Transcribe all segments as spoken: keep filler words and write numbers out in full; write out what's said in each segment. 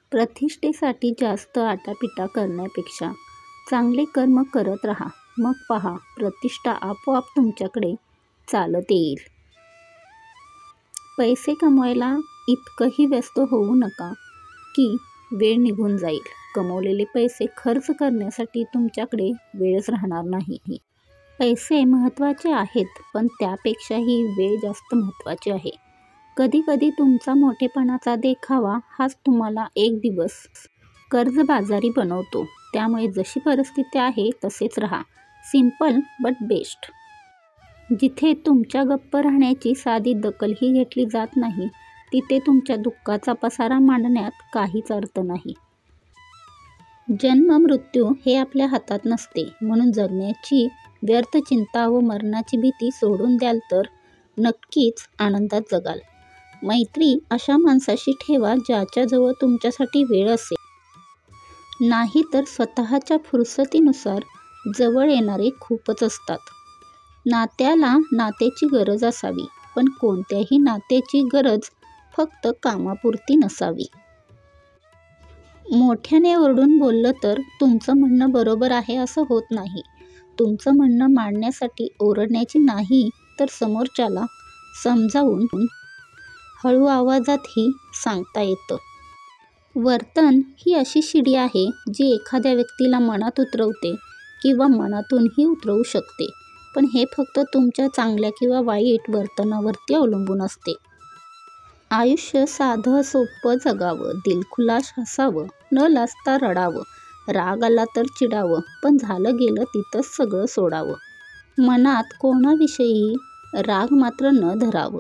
प्रतिष्ठेसाठी जास्त आटापिटा करण्यापेक्षा चांगले कर्म करत राहा. मग पहा, प्रतिष्ठा आपोआप तुमच्याकडे चालत येईल. पैसे कमवायला इतकंही व्यस्त होऊ नका की वेळ निघून जाईल. कमवलेले पैसे खर्च करण्यासाठी तुमच्याकडे वेळच राहणार नाही. पैसे महत्त्वाचे आहेत, पण त्यापेक्षाही वेळ जास्त महत्त्वाची आहे. कधी कधी तुमचा मोठेपणाचा देखावा हाच तुम्हाला एक दिवस कर्जबाजारी बनवतो. त्यामुळे जशी परिस्थिती आहे तसेच राहा. Simple but best. जिथे तुमच्या गप्प राहण्याची साधी दखलही घेतली जात नाही, तिथे तुमच्या दुःखाचा पसारा मांडण्यात काहीच अर्थ नाही. जन्म मृत्यू हे आपल्या हातात नसते, म्हणून जगण्याची व्यर्थ चिंता व मरणाची भीती सोडून द्याल तर नक्कीच आनंदात जगाल. मैत्री अशा माणसाशी ठेवा ज्याच्याजवळ तुमच्यासाठी वेळ असेल. नाही तर स्वतःच्या फुरसतीनुसार जवळ येणारे खूपच असतात. नात्याला नात्याची गरज असावी, पण कोणत्याही नात्याची गरज फक्त कामापुरती नसावी. मोठ्याने ओरडून बोललं तर तुमचं म्हणणं बरोबर आहे असं होत नाही. तुमचं म्हणणं मांडण्यासाठी ओरडण्याची नाही, तर समोरच्याला समजावून हळू आवाजातही सांगता येतं. वर्तन ही अशी शिडी आहे जी एखाद्या व्यक्तीला मनात उतरवते किंवा मनातूनही उतरवू शकते, पण हे फक्त तुमच्या चांगल्या किंवा वाईट वर्तनावरती अवलंबून असते. आयुष्य साधं सोपं जगावं, दिलखुलास हसावं, न लाजता रडावं, राग आला तर चिडावं, पण झालं गेलं तिथंच सगळं सोडावं. मनात कोणाविषयी राग मात्र न धरावं.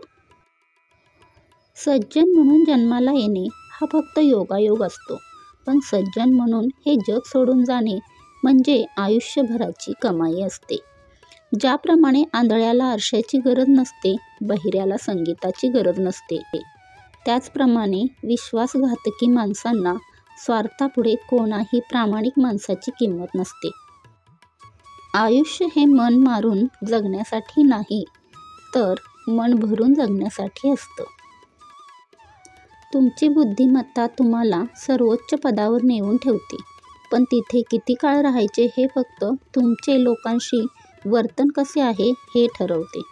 सज्जन म्हणून जन्माला येणे हा फक्त योगायोग असतो, पण सज्जन म्हणून हे जग सोडून जाणे म्हणजे आयुष्यभराची कमाई असते. ज्याप्रमाणे आंधळ्याला आरशाची गरज नसते, बहिऱ्याला संगीताची गरज नसते, त्याचप्रमाणे विश्वासघातकी माणसांना स्वार्थापुढे कोणाही प्रामाणिक माणसाची किंमत नसते. आयुष्य हे मन मारून जगण्यासाठी नाही, तर मन भरून जगण्यासाठी असतं. तुमची बुद्धिमत्ता तुम्हाला सर्वोच्च पदावर नेऊन ठेवते, पण तिथे किती काळ राहायचे हे फक्त तुमचे लोकांशी वर्तन कसे आहे हे ठरवते.